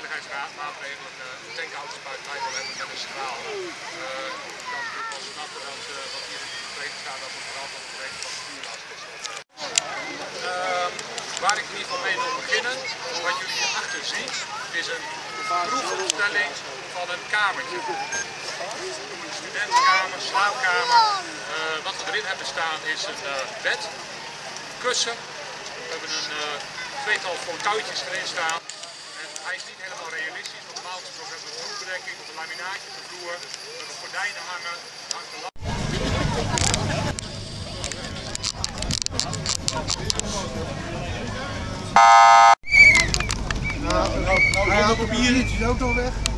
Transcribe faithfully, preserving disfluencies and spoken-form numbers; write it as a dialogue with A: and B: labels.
A: veiligheidsmaatregelen, een tankhoudenspuit bij wil hebben met een straal. Uh, ik kan natuurlijk wel snappen dat uh, wat hier in de vereniging staat, dat het vooral van de vereniging van vuurlast is. Uh, waar ik in ieder geval mee wil beginnen, wat jullie hierachter ziet, is een proefopstelling van een kamertje. Een studentenkamer, slaapkamer. Uh, wat we erin hebben staan is een uh, bed, een kussen. We hebben een uh, tweetal fauteuiltjes erin staan. En hij is niet helemaal realistisch, want normaal gesproken hebben we een vloerbedekking of een laminaatje op de vloer. We hebben gordijnen hangen, er hangt een lamp.
B: Nou, nou, nou, nou, papier is ook nog weg.